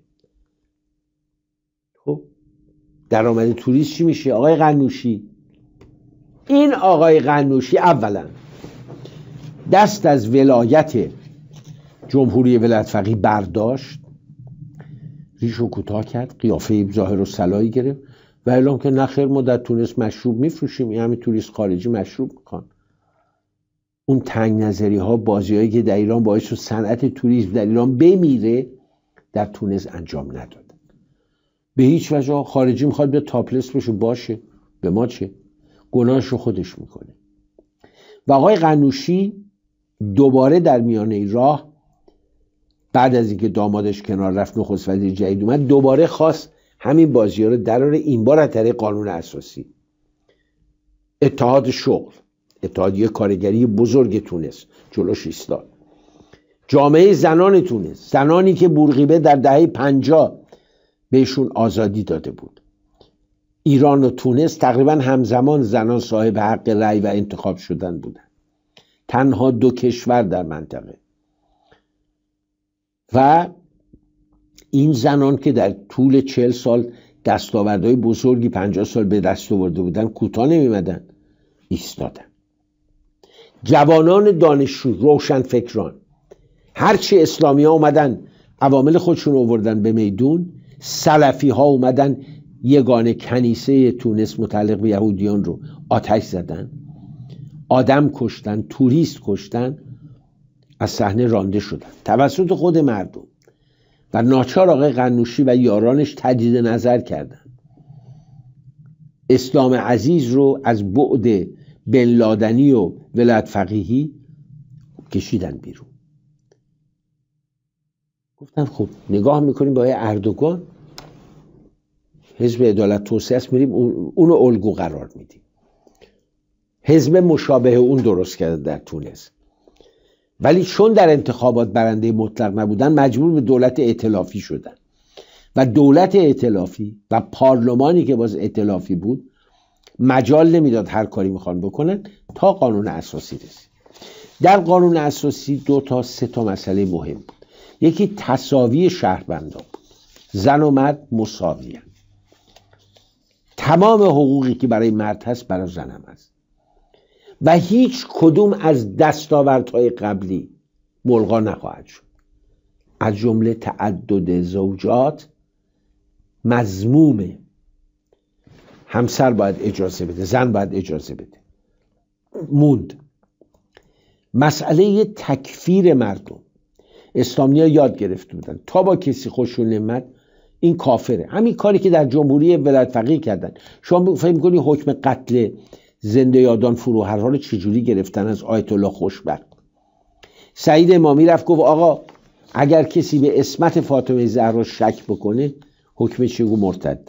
خب درآمد توریست چی میشه؟ آقای قنوشی، این آقای قنوشی اولا دست از ولایت جمهوری ولایت فقیه برداشت، ریشو کوتاه کرد، قیافه ظاهر و صلاحی گرفت و اعلام که نخیر ما در تونس مشروب میفروشیم، این همه توریست خارجی مشروب میخوان. اون تنگ نظری ها، بازی هایی که در ایران باعث شد صنعت توریسم در ایران بمیره، در تونس انجام نداد. به هیچ وجه خارجی میخواد به تاپلس بشه، باشه، به ما چه؟ گناهش رو خودش میکنه. و آقای قنوشی دوباره در میانه راه بعد از اینکه دامادش کنار رفت نخست وزیر جدید اومد، دوباره خواست همین بازی ها رو دراره، این بار از طریق قانون اساسی. اتحاد شغل، اتحادیه کارگری بزرگ تونس جلوش ایستاد. جامعه زنان تونس، زنانی که بورقیبه در دهه پنجاه بهشون آزادی داده بود. ایران و تونس تقریبا همزمان زنان صاحب حق رأی و انتخاب شدن بودن، تنها دو کشور در منطقه. و این زنان که در طول چهل سال دستاوردهای بزرگی پنجاه سال به دست آورده بودن، کوتاه نمی‌آمدن، ایستادن. جوانان دانشجو، روشن فکران، هرچی اسلامی ها اومدن عوامل خودشون آوردن به میدون، سلفی ها اومدن یگانه کنیسه تونس متعلق به یهودیان رو آتش زدن، آدم کشتن، توریست کشتن، از صحنه رانده شدن توسط خود مردم. و ناچار آقای قنوشی و یارانش تجدید نظر کردن، اسلام عزیز رو از بعد بن لادنی و ولایت فقیهی کشیدن بیرون. گفتن خب نگاه میکنیم با اردوگان، حزب عدالت توسعه است، میریم اونو الگو قرار میدیم. حزب مشابه اون درست کرده در تونس، ولی چون در انتخابات برنده مطلق نبودن مجبور به دولت ائتلافی شدن و دولت ائتلافی و پارلمانی که باز ائتلافی بود مجال نمیداد هر کاری میخوان بکنن تا قانون اساسی رسید. در قانون اساسی دو تا سه تا مسئله مهم بود. یکی تساوی شهروندان بود، زن و مرد مساوی هستند، تمام حقوقی که برای مرد هست برای زن هم هست و هیچ کدوم از دستاوردهای قبلی ملغا نخواهد شد، از جمله تعدد زوجات مذمومه، همسر باید اجازه بده، زن باید اجازه بده. موند مسئله تکفیر مردم. اسلامی‌ها یاد گرفته بودن تا با کسی خوششون نمیاد این کافره. همین کاری که در جمهوری ولایت فقیه کردن. شما فکر می‌کنی حکم قتل زنده یادان فروهرها رو چجوری گرفتن از آیت الله خوشبخت؟ سعید امامی رفت گفت آقا اگر کسی به عصمت فاطمه زهرا شک بکنه حکم چگو مرتد.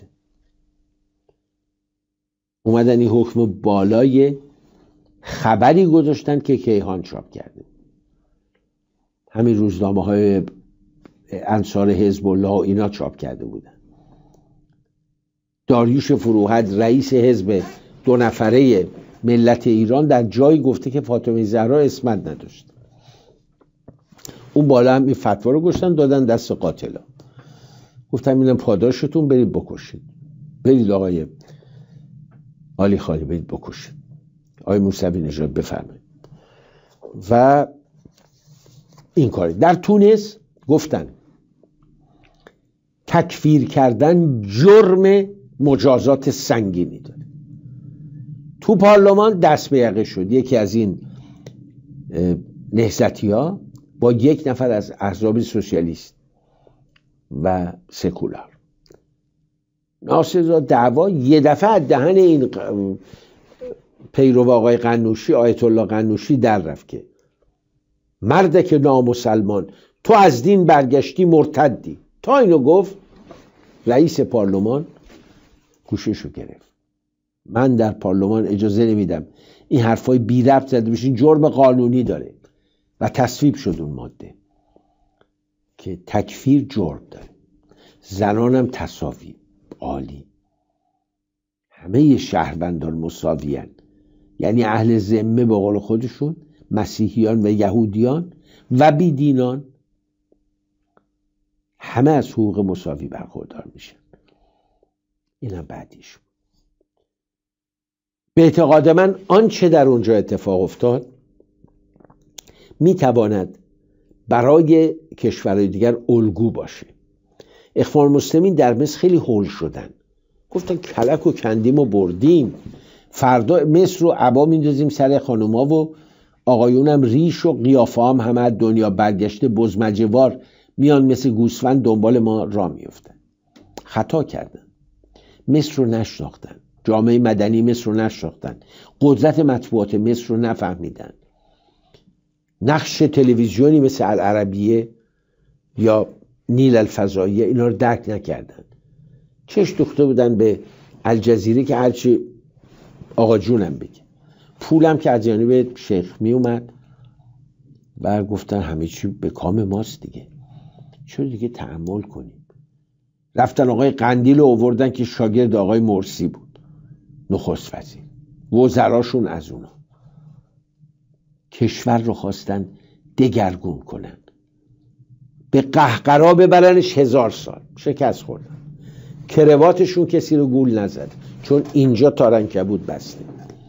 اومدن این حکم بالای خبری گذاشتن که کیهان چاپ کرده، همین روزنامه های انصار حزب الله و اینا چاپ کرده بودن. داریوش فروهد رئیس حزب دو نفره ملت ایران در جایی گفته که فاطمه زهرا عصمت نداشت. اون بالا هم این فتوا رو گذاشتن دادن دست قاتلا، گفتم اینم پاداشتون، برید بکشید، برید آقای علی خالی برید بکشید، آقای موسوی نژاد بفرمایید. و این کاری در تونس گفتن تکفیر کردن جرم مجازات سنگینی داره. تو پارلمان دست به یقه شد. یکی از این نهضتی‌ها با یک نفر از احزاب سوسیالیست و سکولار. ناصرزاده دعوا یه دفعه از دهن این پیرو آقای قنوشی، آیت الله قنوشی در رفت که مرد که نامسلمان، تو از دین برگشتی مرتدی. تا اینو گفت رئیس پارلمان گوششو گرفت. من در پارلمان اجازه نمیدم این حرفای بی ربط زده بشین، جرم قانونی داره. و تصویب شد اون ماده که تکفیر جرم داره، زنانم تساوی. عالی. همه شهروندان مساویان، یعنی اهل ذمه به قول خودشون، مسیحیان و یهودیان و بیدینان، همه از حقوق مساوی برخوردار میشن. اینم بعدیش. به اعتقاد من آنچه در اونجا اتفاق افتاد میتواند برای کشورهای دیگر الگو باشه. اخوان المسلمین در مصر خیلی هول شدن، گفتن کلک و کندیم و بردیم، فردا مصر رو عبا میندازیم سر خانوما و آقایونم ریش و قیافه هم همه از دنیا برگشته بزمجوار میان مثل گوسفند دنبال ما را میفتن. خطا کردن. مصر رو نشناختن، جامعه مدنی مصر رو نشناختن، قدرت مطبوعات مصر رو نفهمیدن، نقش تلویزیونی مثل العربیه یا نیل الفضائیه اینا رو درک نکردن. چش دوخته بودن به الجزیره که هرچی آقا جونم بگه. پولم که از جانب شیخ می اومد و گفتن همه چی به کام ماست دیگه، چرا دیگه تحمل کنیم. رفتن آقای قندیل رو آوردن که شاگرد آقای مرسی بود، نخست وزیر، وزراشون از اونا. کشور رو خواستن دگرگون کنن، به قهقرا ببرنش هزار سال. شکست خوردن. کرواتشون کسی رو گول نزد، چون اینجا تارنکبوت بسته،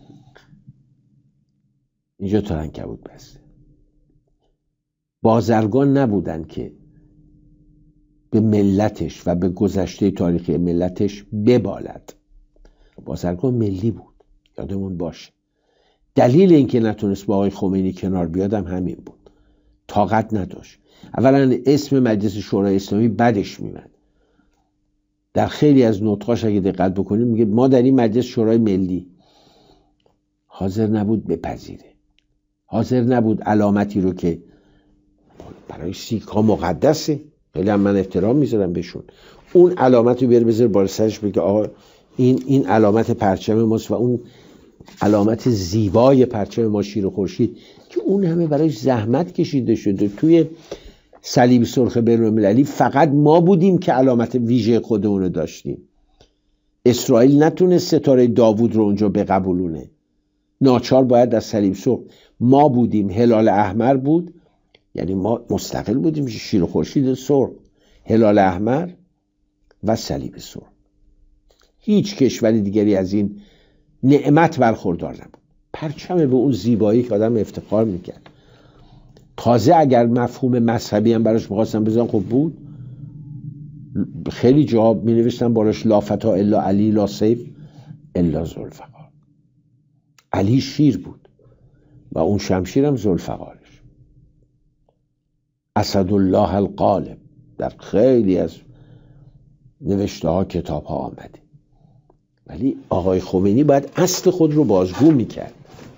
اینجا تارنکبوت بسته. بازرگان نبودن که به ملتش و به گذشته تاریخی ملتش ببالد. بازرگان ملی بود، یادمون باشه. دلیل اینکه نتونست با آقای خمینی کنار بیادم همین بود، طاقت نداشت. اولا اسم مجلس شورای اسلامی بدش میاد. در خیلی از نطقاش اگه دقت بکنید میگه ما در این مجلس شورای ملی، حاضر نبود بپذیره، حاضر نبود علامتی رو که برای سیک ها مقدسه، خیلی هم من احترام میذارم بهشون، اون علامت رو بیاره بذاره بالا سرش بگه آقا این این علامت پرچم ماست و اون علامت زیبای پرچم ما شیر و خورشید که اون همه برایش زحمت کشیده شده. توی صلیب سرخ بین‌المللی فقط ما بودیم که علامت ویژه خودمون رو داشتیم. اسرائیل نتونست ستاره داوود رو اونجا بقبولونه، ناچار باید از صلیب سرخ. ما بودیم هلال احمر بود، یعنی ما مستقل بودیم، شیر و خورشید سرخ، هلال احمر و صلیب سرخ. هیچ کشوری دیگری از این نعمت برخوردار نبود. پرچم به اون زیبایی که آدم افتخار میکرد. تازه اگر مفهوم مذهبی هم براش می‌خواستن بزنن خب بود. خیلی جا می نوشتن باراش لا فتا الا علی لا سیف الا ذوالفقار. علی شیر بود و اون شمشیر هم ذوالفقارش. اسدالله الغالب در خیلی از نوشته ها کتاب ها آمده. ولی آقای خمینی باید اصل خود رو بازگو میکرد.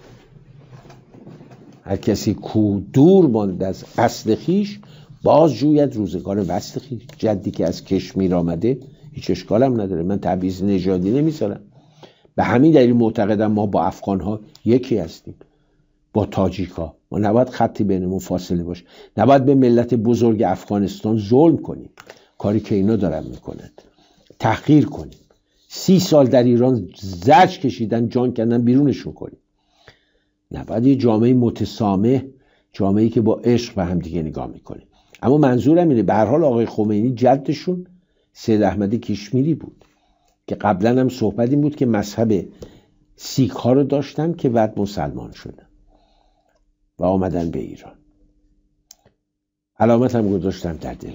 هر کسی کو دور ماند از اصل خیش باز جوید روزگار وصل خیش. جدی که از کشمیر آمده هیچ اشکال هم نداره، من تبعیض نژادی نمیذارم. به همین دلیل معتقدم ما با افغان ها یکی هستیم، با تاجیک ها. ما نباید خطی بینمون فاصله باشه، نباید به ملت بزرگ افغانستان ظلم کنیم، کاری که اینا دارن میکنن، تحقیر کنیم. سی سال در ایران زجر کشیدن، جان کندن، بیرونشون کنیم. نباید یه جامعه متسامح، جامعه‌ای که با عشق به هم دیگه نگاه میکنه. اما منظورم اینه به هر حال آقای خمینی جدشون سید احمد کشمیری بود که قبلا هم صحبت این بود که مذهب سیک ها رو داشتن که بعد مسلمان شدن و آمدن به ایران. علامت هم گذاشتن در دل.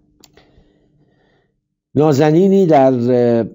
نازنینی در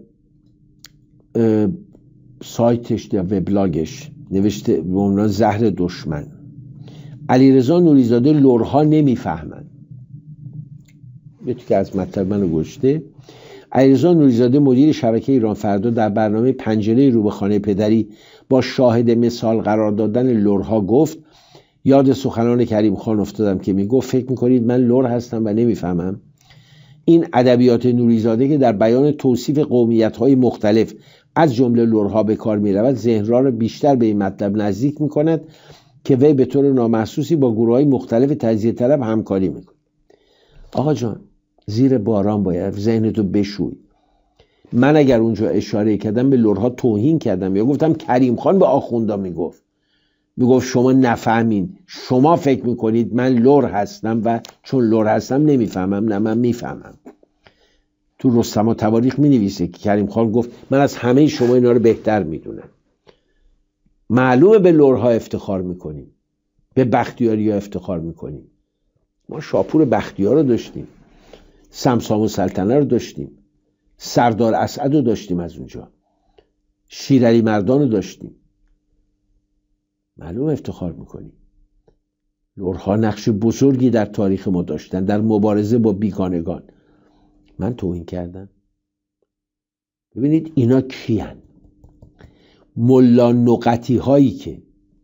سایتش یا وبلاگش نوشته به عنوان زهر دشمن، علیرضا نوریزاده لرها نمیفهمن. یکی که از مطلب منو گشته. علیرضا نوریزاده مدیر شبکه ایران فردا در برنامه پنجره رو به خانه پدری با شاهد مثال قرار دادن لرها گفت یاد سخنان کریم خان افتادم که میگفت فکر میکنید من لر هستم و نمیفهمم؟ این ادبیات نوریزاده که در بیان توصیف قومیت‌های مختلف از جمله لرها به کار می‌رود ذهن را بیشتر به این مطلب نزدیک می‌کند که وی به طور نامحسوسی با گروه‌های مختلف تجزیه طلب همکاری می‌کند. آقا جان زیر باران باید ذهنتو بشوی. من اگر اونجا اشاره کردم به لرها توهین کردم یا گفتم کریم خان به آخوندا میگفت میگفت شما نفهمین، شما فکر میکنید من لر هستم و چون لر هستم نمیفهمم. نه من میفهمم. تو رستم و تواریخ می نویسه که کریم خان گفت من از همه شما اینا رو بهتر میدونم. معلومه به لرها افتخار میکنیم، به بختیاری ها افتخار میکنیم. ما شاپور بختیار رو داشتیم، سمسام السلطنه رو داشتیم، سردار اسعد رو داشتیم، از اونجا شیرعلی مردان رو داشتیم. معلوم افتخار میکنیم. لرها نقش بزرگی در تاریخ ما داشتن در مبارزه با بیگانگان. من توهین کردم؟ ببینید اینا کیان؟ ملا نقطی هایی که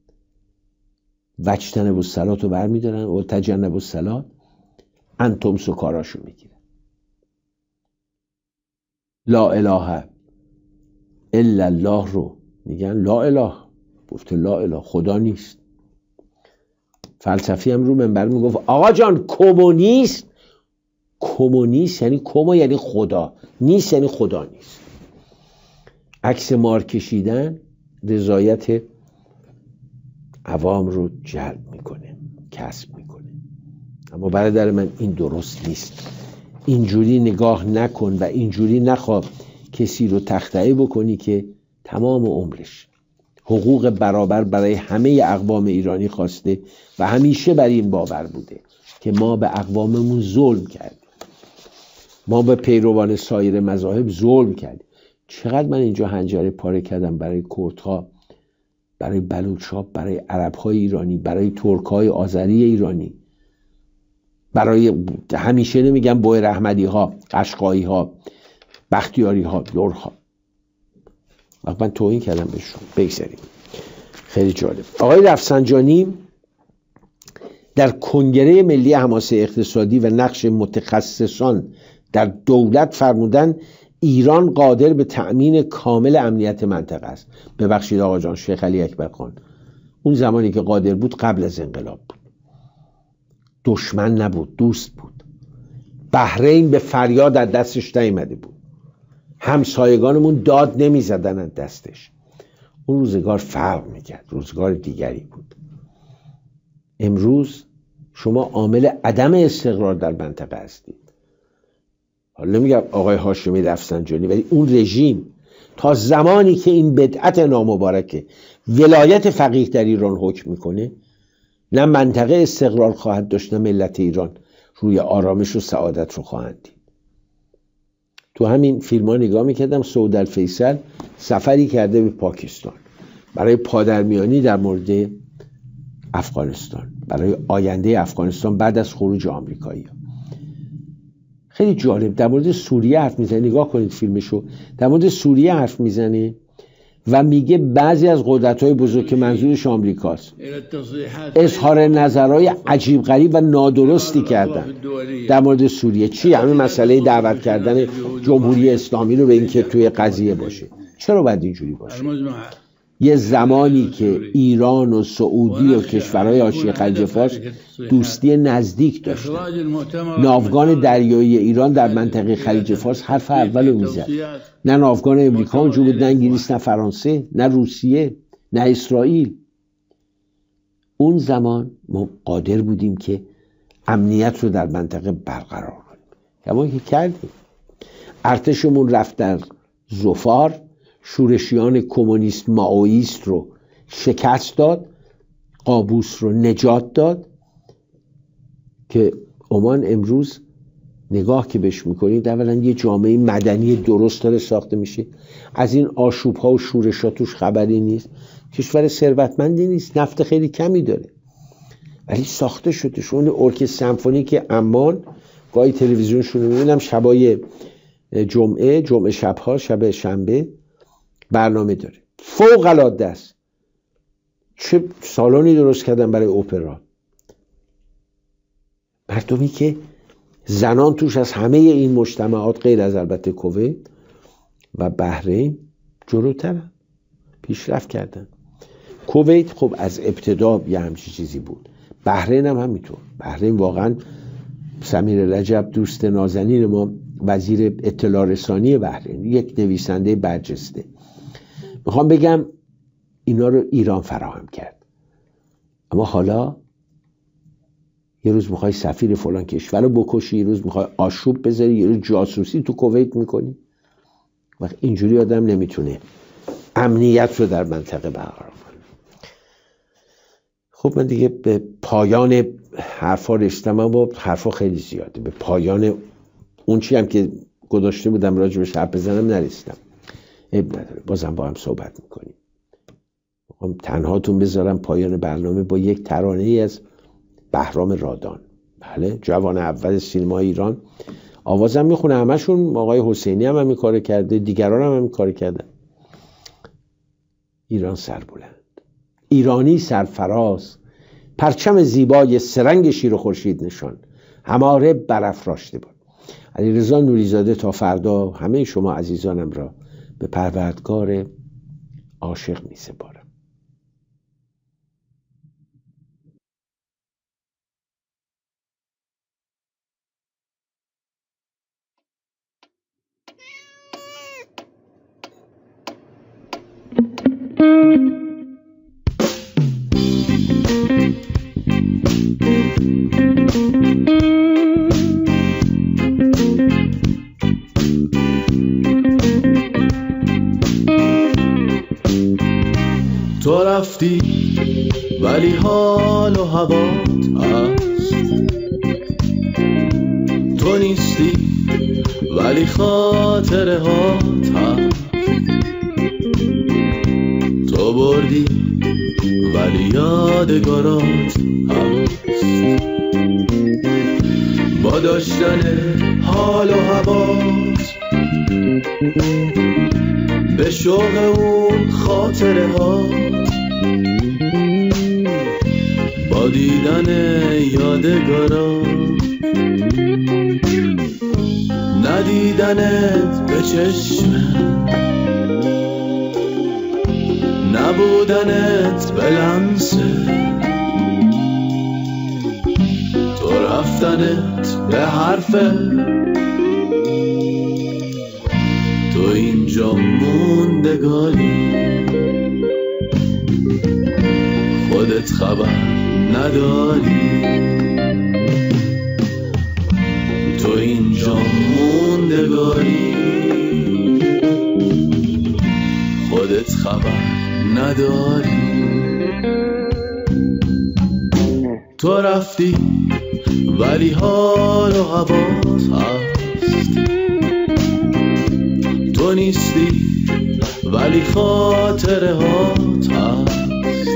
وجتنب الصلات رو بر میدارن و تجنب الصلات انتم سکاراشو میگیرن. لا اله الا الله رو میگن لا اله، گفته لا اله خدا نیست. فلسفی هم رو منبر میگفت آقا جان کمونیست، کمونیست یعنی کما یعنی خدا، نیست یعنی خدا نیست. عکس مار کشیدن رضایت عوام رو جلب میکنه، کسب میکنه. اما برادر من این درست نیست. اینجوری نگاه نکن و اینجوری نخواه کسی رو تخطئه بکنی که تمام عمرش حقوق برابر برای همه اقوام ایرانی خواسته و همیشه بر این باور بوده که ما به اقواممون ظلم کردیم، ما به پیروان سایر مذاهب ظلم کردیم. چقدر من اینجا هنجره پاره کردم برای کردها، برای بلوچ‌ها، برای عرب‌های ایرانی، برای ترک‌های آذری ایرانی، برای همیشه نمیگم بوی رحمدی‌ها، قشقایی‌ها، بختیاری‌ها، لرها. وقت من توهین کردم بهشون. بگذاریم. خیلی جالب. آقای رفسنجانی در کنگره ملی حماسه اقتصادی و نقش متخصصان در دولت فرمودن ایران قادر به تأمین کامل امنیت منطقه است. ببخشید آقا جان، شیخ علی اکبر خان اون زمانی که قادر بود قبل از انقلاب بود. دشمن نبود، دوست بود. بحرین به فریاد از دستش نیامده بود. همسایگانمون داد نمی زدن از دستش. اون روزگار فرق میکرد، روزگار دیگری بود. امروز شما عامل عدم استقرار در منطقه هستید. حالا نمیگم آقای هاشمی رفسنجانی، ولی اون رژیم تا زمانی که این بدعت نامبارک ولایت فقیه در ایران حکم میکنه نه منطقه استقرار خواهد داشت نه ملت ایران روی آرامش و سعادت رو خواهند دید. تو همین فیلم ها نگاه میکردم سعود الفیصل سفری کرده به پاکستان برای پادرمیانی در مورد افغانستان، برای آینده افغانستان بعد از خروج آمریکایی. خیلی جالب در مورد سوریه حرف میزنه. نگاه کنید فیلمشو. در مورد سوریه حرف میزنه و میگه بعضی از قدرت‌های بزرگ که منظورش آمریکاست اظهار نظرهای عجیب غریب و نادرستی کردن در مورد سوریه. چی؟ همین مسئله دعوت کردن جمهوری اسلامی رو به اینکه توی قضیه باشه. چرا باید اینجوری باشه؟ یه زمانی که ایران و سعودی و کشورهای حاشیه خلیج فارس دوستی نزدیک داشتن، ناوگان دریایی ایران در منطقه خلیج فارس حرف اول رو میزد. نه ناوگان امریکا اونجا بود، نه انگلیس، نه فرانسه، نه روسیه، نه اسرائیل. اون زمان ما قادر بودیم که امنیت رو در منطقه برقرار کنیم. کما که کردیم. ارتشمون رفت در ظفار، شورشیان کمونیست مائویست رو شکست داد، قابوس رو نجات داد که عمان امروز نگاه که بهش میکنید اولا یه جامعه مدنی درست داره ساخته میشه. از این آشوب ها و شورش ها توش خبری نیست. کشور ثروتمندی نیست، نفت خیلی کمی داره، ولی ساخته شده. شون ارکستر سمفونیک عمان گاهی تلویزیونشون رو میبینم شبای جمعه جمعه شبها شب شنبه برنامه داره، فوق العاده است. چه سالنی درست کردن برای اپرا، مردمی که زنان توش از همه این مجتمعات غیر از البته کویت و بحرین جلوترن، پیشرفت کردن. کویت خب از ابتدا یه همچی چیزی بود، بحرین هم همینطور. بحرین واقعا سمیر رجب دوست نازنین ما، وزیر اطلاع رسانی بحرین، یک نویسنده برجسته. میخوام بگم اینا رو ایران فراهم کرد. اما حالا یه روز میخوای سفیر فلان کشور رو بکشی، یه روز میخوای آشوب بذاری، یه روز جاسوسی تو کویت میکنی. وقت اینجوری آدم نمیتونه امنیت رو در منطقه برقرار کنه. خب من دیگه به پایان حرفا رسیدم، اما حرفا خیلی زیاده. به پایان اون چی هم که گذاشته بودم راجبش حرف بزنم نرسیدم. عیب نداره، بازم با هم صحبت میکنیم. میخوام تنهاتون بذارم پایان برنامه با یک ترانه ای از بهرام رادان. بله، جوان اول سینما ایران. آوازم میخونه همشون، آقای حسینی هم همین کار کرده، دیگران هم همین کار کردن. ایران سربلند، ایرانی سرفراز، پرچم زیبای سرنگ شیر و خورشید نشان، هماره برافراشته باد. علیرضا نوریزاده تا فردا همه شما عزیزانم را به پروردگار عاشق می سپارم. تو رفتی ولی حال و هوات هست، تو نیستی ولی خاطره هات هست، تو بردی ولی یادگارات هست. با داشتن حال و هوات به شوق اون خاطره ها، با دیدن یادگارا، ندیدنت به چشمم، نبودنت به لمسه، تو رفتنت به حرفه، تو اینجا موندگاری، خودت خبر نداری، تو اینجا موندگاری، خودت خبر نداری. تو رفتی ولی حال و هوات هست، تو نیستی ولی خاطره هات هست،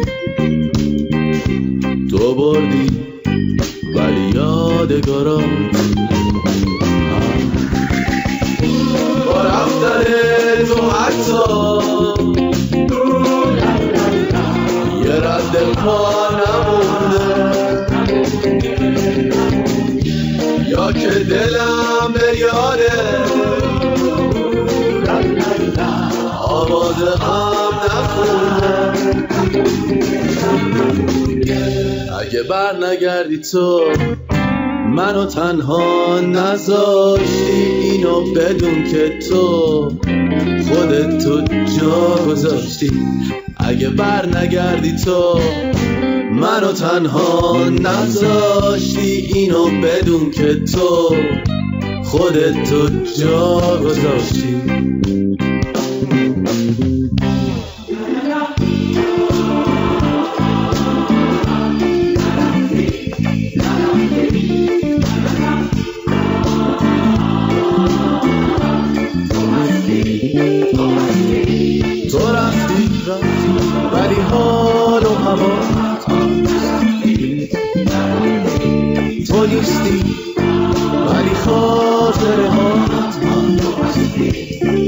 تو بردی ولی یادگارات هست. با رفتن تو حتی یه رد پا نمونده، یا که دلم بریاده آواز غم نخونده. اگه بر نگردی تو منو تنها نذاشتی، اینو بدون که تو خودت تو جا گذاشتی. اگه بر نگردی تو منو تنها نذاشتی، اینو بدون که تو خودت تو جا گذاشتی. تو رفتی رفتی ولی حال و هوا هست، تو نیستی ولی خاطره ها